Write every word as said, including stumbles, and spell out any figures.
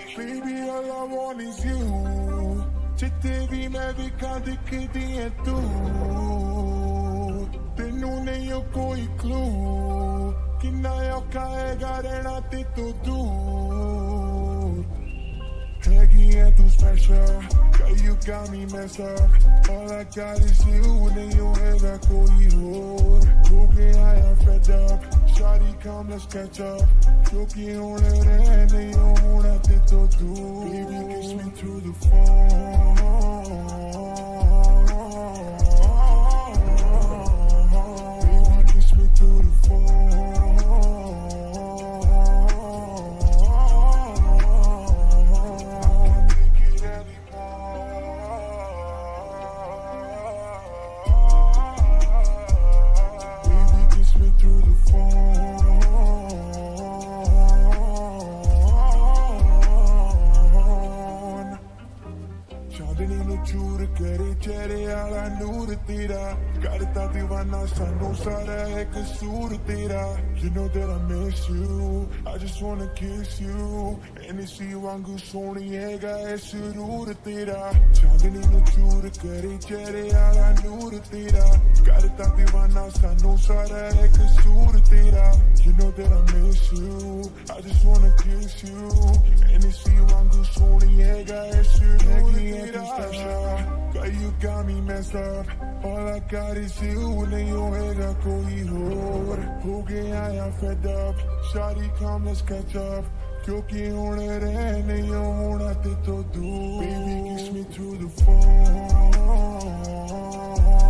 Baby, all I want is you. जिथे भी मैं दिखा दिखती है तू तेनू नहीं हो कोई क्लू किन्ना औखा हैगा रहना ते तो दूर हैगी है तू special girl you got me messed up all I got is you नहीं होएगा कोई और हो गया है fed up shawty come let's catch up क्योंकि होने रहे नहीं होना ते तो दूर baby kiss me through the phone baby kiss me through the phone can't take it anymore baby kiss me through the phone चांदनी नु चूर करे चेहरे आला नूर तेरा करता दीवाना सानू सारा है कसूर तेरा You know that I miss you I just wanna kiss you Hennessy वांगू सोनी हैगा है सुरूर तेरा चांदनी नु चूर करे चेहरे आला नूर तेरा करता दीवाना सानू सारा है कसूर तेरा You know that I miss you I just wanna kiss you Hennessy वांगू सोनी हैगा है सुरूर तेरा Girl, you got me messed up all I got is you नहीं होएगा कोई और हो गया या fed up shawty come let's catch up क्योंकि होने रहे नहीं होना ते तो दूर baby kiss me through the phone